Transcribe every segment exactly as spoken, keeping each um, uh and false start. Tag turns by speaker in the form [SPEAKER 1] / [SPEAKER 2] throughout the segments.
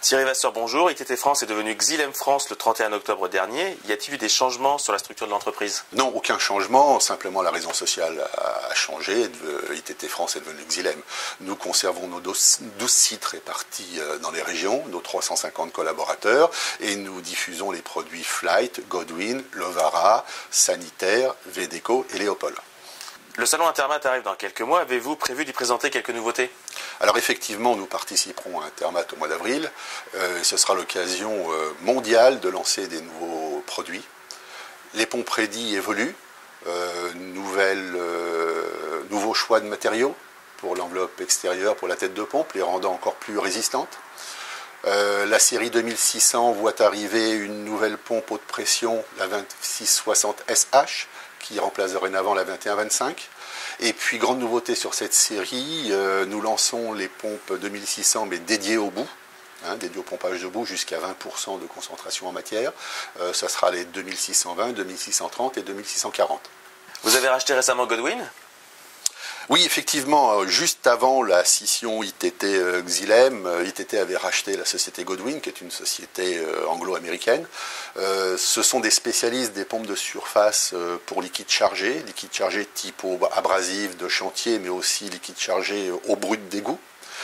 [SPEAKER 1] Thierry Vasseur, bonjour. I T T France est devenu Xylem France le trente et un octobre dernier. Y a-t-il eu des changements sur la structure de l'entreprise?
[SPEAKER 2] Non, aucun changement. Simplement, la raison sociale a changé. I T T France est devenu Xylem. Nous conservons nos douze sites répartis dans les régions, nos trois cent cinquante collaborateurs, et nous diffusons les produits Flight, Godwin, Lovara, Sanitaire, Vedeco et Léopold.
[SPEAKER 1] Le salon Intermat arrive dans quelques mois. Avez-vous prévu d'y présenter quelques nouveautés?
[SPEAKER 2] Alors effectivement, nous participerons à Intermat au mois d'avril. Euh, ce sera l'occasion euh, mondiale de lancer des nouveaux produits. Les pompes Ready évoluent. Euh, nouvelles, euh, nouveaux choix de matériaux pour l'enveloppe extérieure, pour la tête de pompe, les rendant encore plus résistantes. Euh, la série deux mille six cents voit arriver une nouvelle pompe haute pression, la vingt-six soixante S H, qui remplace dorénavant la vingt et un vingt-cinq. Et puis, grande nouveauté sur cette série, euh, nous lançons les pompes deux mille six cents, mais dédiées au bout, hein, dédiées au pompage de bout, jusqu'à vingt pour cent de concentration en matière. Euh, ça sera les deux mille six cent vingt, deux mille six cent trente et deux mille six cent quarante.
[SPEAKER 1] Vous avez racheté récemment Godwin?
[SPEAKER 2] Oui, effectivement, juste avant la scission I T T Xylem, I T T avait racheté la société Godwin, qui est une société anglo-américaine. Euh, ce sont des spécialistes des pompes de surface pour liquide chargé, liquide chargé type eau abrasive de chantier, mais aussi liquide chargé eau brute d'égout.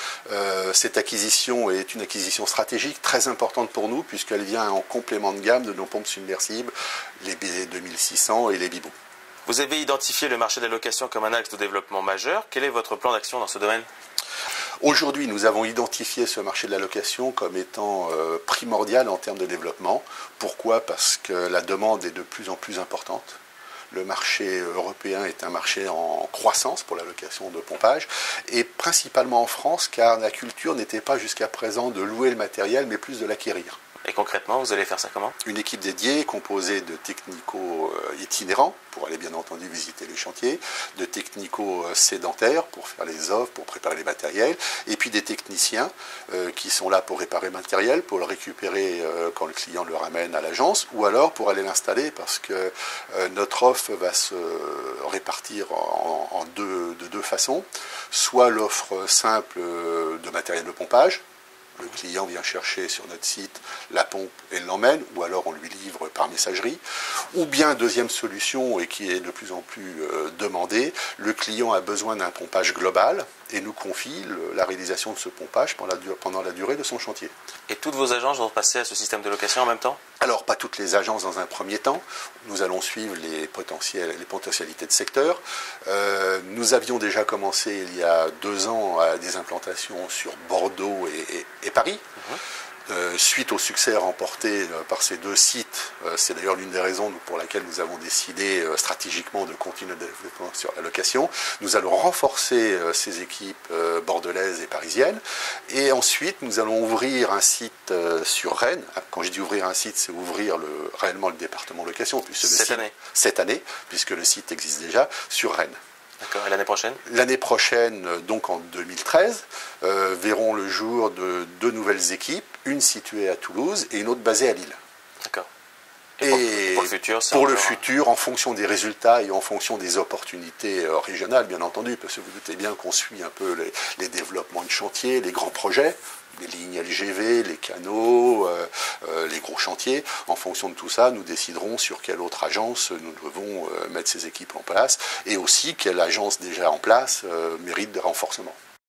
[SPEAKER 2] Euh, cette acquisition est une acquisition stratégique très importante pour nous, puisqu'elle vient en complément de gamme de nos pompes submersibles, les B deux mille six cents et les Bibou.
[SPEAKER 1] Vous avez identifié le marché de la location comme un axe de développement majeur. Quel est votre plan d'action dans ce domaine?
[SPEAKER 2] Aujourd'hui, nous avons identifié ce marché de la location comme étant euh, primordial en termes de développement. Pourquoi? Parce que la demande est de plus en plus importante. Le marché européen est un marché en croissance pour la location de pompage, et principalement en France, car la culture n'était pas jusqu'à présent de louer le matériel, mais plus de l'acquérir.
[SPEAKER 1] Et concrètement, vous allez faire ça comment?
[SPEAKER 2] Une équipe dédiée composée de technicos itinérants, pour aller bien entendu visiter les chantiers, de technicos sédentaires pour faire les offres, pour préparer les matériels, et puis des techniciens euh, qui sont là pour réparer le matériel, pour le récupérer euh, quand le client le ramène à l'agence, ou alors pour aller l'installer, parce que euh, notre offre va se répartir en, en deux, de deux façons. Soit l'offre simple de matériel de pompage. Le client vient chercher sur notre site la pompe et l'emmène, ou alors on lui livre par messagerie. Ou bien, deuxième solution, et qui est de plus en plus euh, demandée, le client a besoin d'un pompage global et nous confie le, la réalisation de ce pompage pendant la, pendant la durée de son chantier.
[SPEAKER 1] Et toutes vos agences vont passer à ce système de location en même temps?
[SPEAKER 2] Alors, pas toutes les agences dans un premier temps. Nous allons suivre les, potentiels, les potentialités de secteur. Euh, nous avions déjà commencé il y a deux ans à des implantations sur Bordeaux et, et, et Paris. Mmh. Euh, suite au succès remporté euh, par ces deux sites, euh, c'est d'ailleurs l'une des raisons pour laquelle nous avons décidé euh, stratégiquement de continuer le développement sur la location. Nous allons renforcer euh, ces équipes euh, bordelaises et parisiennes, et ensuite nous allons ouvrir un site euh, sur Rennes. Quand je dis ouvrir un site, c'est ouvrir le, réellement le département location, puisque
[SPEAKER 1] cette
[SPEAKER 2] le
[SPEAKER 1] année.
[SPEAKER 2] Site, cette année, puisque le site existe déjà sur Rennes.
[SPEAKER 1] D'accord. Et l'année prochaine? L'année
[SPEAKER 2] prochaine, donc en deux mille treize, euh, verront le jour de deux nouvelles équipes, une située à Toulouse et une autre basée à Lille.
[SPEAKER 1] D'accord.
[SPEAKER 2] Et, et pour, pour le futur, pour le futur, en fonction des résultats et en fonction des opportunités euh, régionales, bien entendu, parce que vous doutez bien qu'on suit un peu les, les développements de chantier, les grands projets, les lignes L G V, les canaux, euh, euh, les gros chantiers. En fonction de tout ça, nous déciderons sur quelle autre agence nous devons euh, mettre ces équipes en place, et aussi quelle agence déjà en place euh, mérite de renforcement.